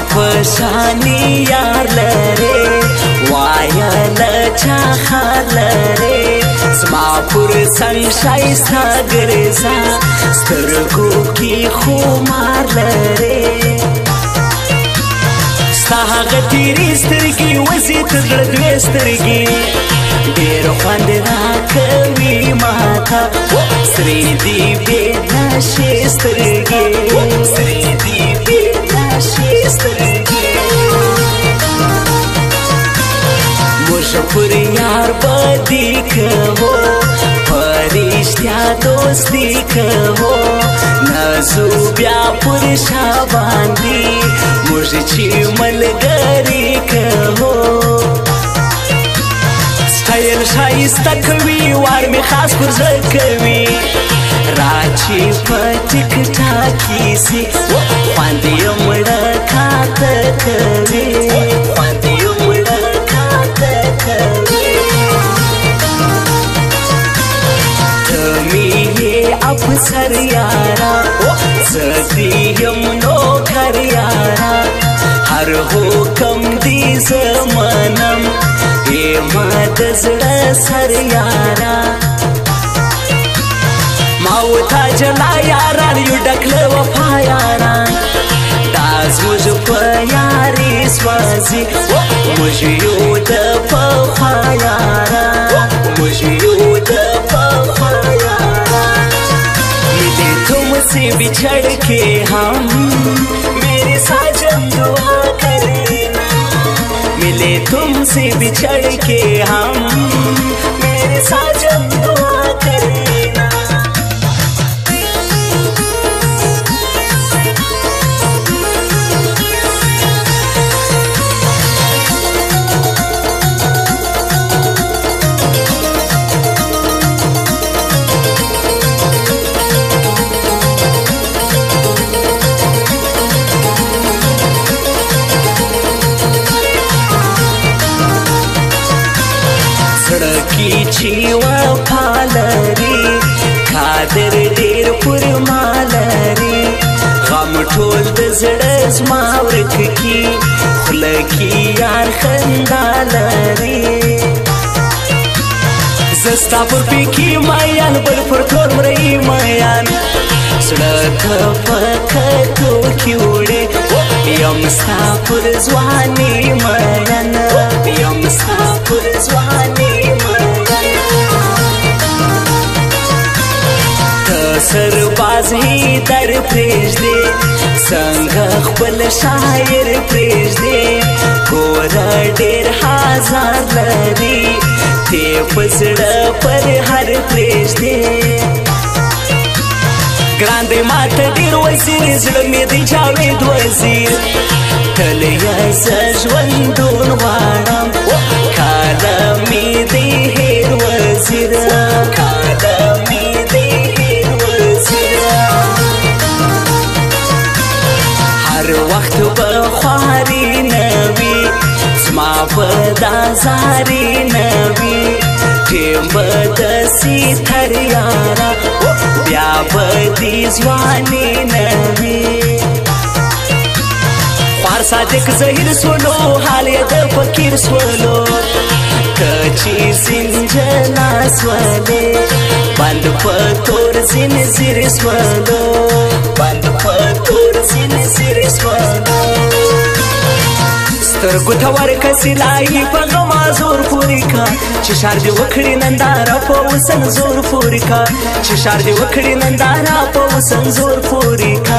पशानी यार लरे वायल चाहर लरे समापुर संशाई सागर सा स्तरगो की खुमार लरे सागतीरी स्तरगी वसीत दर्दवे स्तरगी डेर खंडरा कवी माता श्री दीवे नशे स्तरगी श्री दीवे नशे स्तरगी मुशफुर यार बदी कहो फरिश्ता दोस्ती कहो नजुब्या पुरुषा बांधी मुझची मलगरी कहो स्टाइल शाइस्ता कवी वार में खास पुरज कवी राची पटिक टाकी सी पांदी उमड़ा खात कवी पांदी उमड़ा खात कवी तमी ये अफसर यारा सदी यमनो घर यारा हर हो कम दी जमानम ये मदजड़ा सर यारा मावता जला यारा यू डकले वफा यारा दास मुझ प्यारी स्वाजी मुझे यूद पफा यारा मुझे यूद पफा यारा मिले तुमसे बिछड़ के हम मेरे साजन दुआ करना मिले तुमसे बिछड़ के हम मेरे साजन दुआ करना सड़की छीवा फालरी खादर डेर पुर मालरी गम ठोल दजड़स मावरक की खुलकी यार खंदालरी जस्ता पुर पीकी मायान बल पुर ठोल मरई मायान सड़क पखतो क्यूड़े यम सापुर जवानी मायान यम सापुर जवानी सरबाज ही दर प्रेज दे संग खपल शायर प्रेज दे गोरा डेर हजार लरी ते पसड़ पर हर प्रेज दे ग्रांदे मात डेर वजीर जुलमी दी जावेद वजीर तलिया सजवंदून वाणम कालमी दी हेर वजीर कालमी दी हर वक्त बख्वारी नबी स्मा बदाजारी नबी टेम बदसी थर यारा ब्या बदी जवानी नबी फारसा देख जहिर सोलो हाल यद फकीर सोलो कची जिंजना स्वले बंद पतोर जिन जिर स्वलो बंद पतोर जिन जिर स्वलो स्तर गुथवर कसिलाई पगमा जोर पुरिका चिशार दे वखड़ी नंदारा पौसन जोर पुरिका चिशार दे वखड़ी नंदारा पौसन जोर पुरिका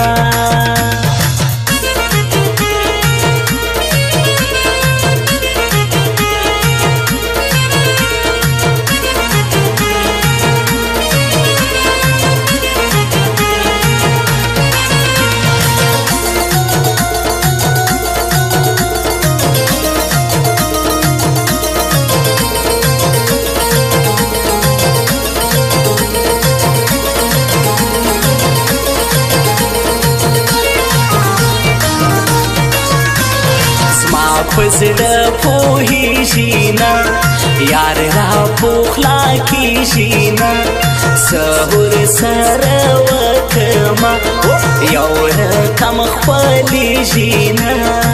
फजड़ पोही शीना यार रा पोखला की शीना سهور سره وکما یو رقم خپلی جینا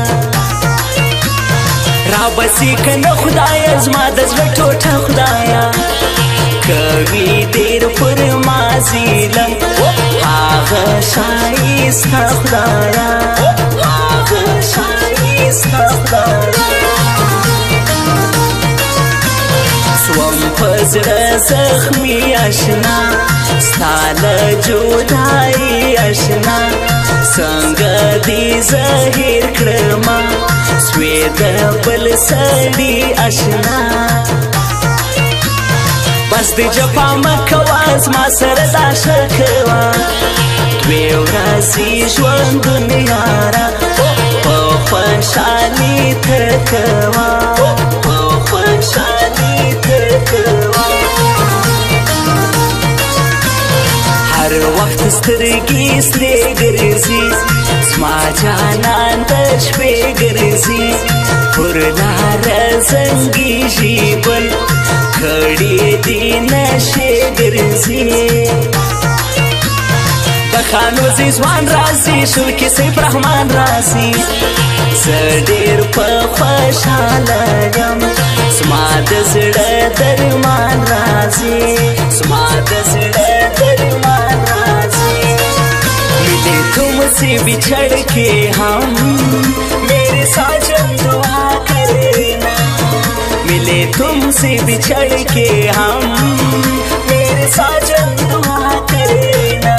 را بسی کنه خدایا زما د زړه ټوټه خدایا کوي ډېر پر ما ظلم هغه ښایسته خدایا هغه ښایسته خدایا سوم په زړه زخمي اشنا ستا له جدایي اشنا څنګه دې زه هېر کړمه سوې د بل سړي اشنا بس د جفا مه کوه زما سره دا ښه کوه دوې ورځې ژوندون یاره په خوشحالي تېر کوه په خوشحالي تېر کوه هر وخت سترګې سرې ګرځي زما جانان د شپې ګرځي پر لاره زنګېږي بل کړي دي نشې ګرځي د خانوزي ځوان راسي شلکي سیف رحمان راسي زه ډېر په خوشحاله یم زما د زړه درمان راځي زما د زړه درمان راځي मिले तुमसे बिछड़ के हम मेरे साजन दुआ करना मिले तुमसे बिछड़ के हम मेरे साजन दुआ करना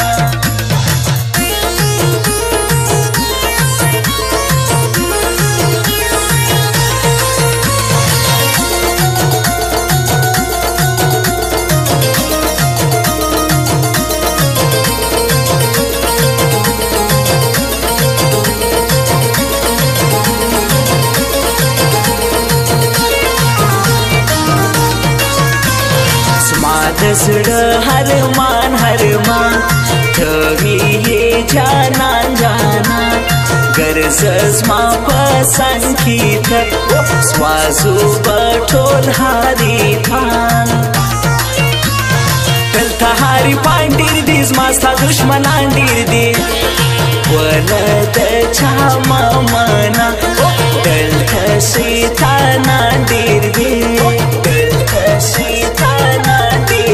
د زړه هرمان هرمان ته یې جانان جانان ګرځه زما په څنګ کې تر سوازو به ټول حریفان دلته حریفان ډېر دي زما ستا دښمنان ډېر دي ونه د چا مه منه دلته شیطانان ډېر دي دلته شیطانان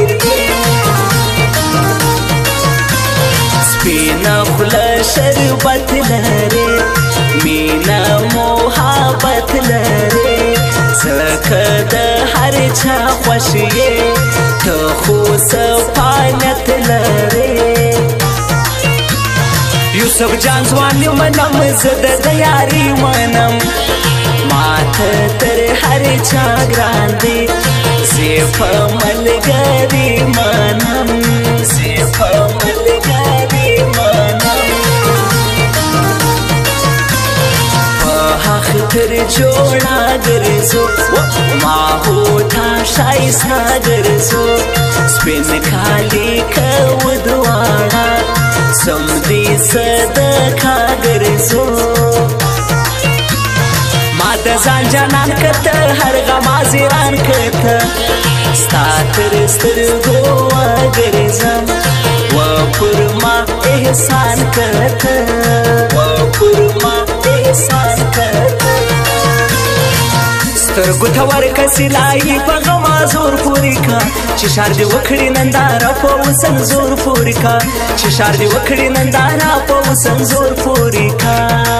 سپینا خوله شربت لري مینا محبت لري ځکه د هر چا خوښ یې ته خو صفانیت لري یوسف جان ځوان یې منم زه د یاري منم ماته تر هر چا ګران دی زه په ملګري منم زه په ملګري تر جوړا ګرځو ما هو تا شایسته ګرځو سپین کالي کو دواړه سم دې صدقه ګرځو ما د ځان جانان کته هر غم ازیران کته ستا تر سترګو ګرځم و پر ما احسان کته و پر ما احسان کته سترګو ته ورکه سلایي په غما زور پورې کا چې شار دې وکړي ننداره په وسن زور پورې کا چې شار دې وکړي ننداره په وسن زور پورې کا